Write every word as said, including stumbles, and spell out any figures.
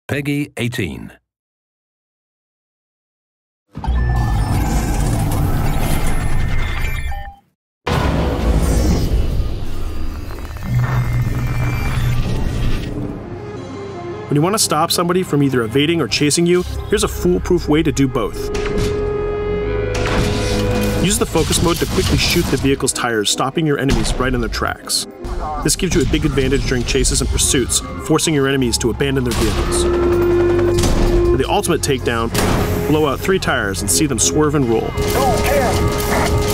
Peggy eighteen. When you want to stop somebody from either evading or chasing you, here's a foolproof way to do both. Use the focus mode to quickly shoot the vehicle's tires, stopping your enemies right in their tracks. This gives you a big advantage during chases and pursuits, forcing your enemies to abandon their vehicles. For the ultimate takedown, blow out three tires and see them swerve and roll.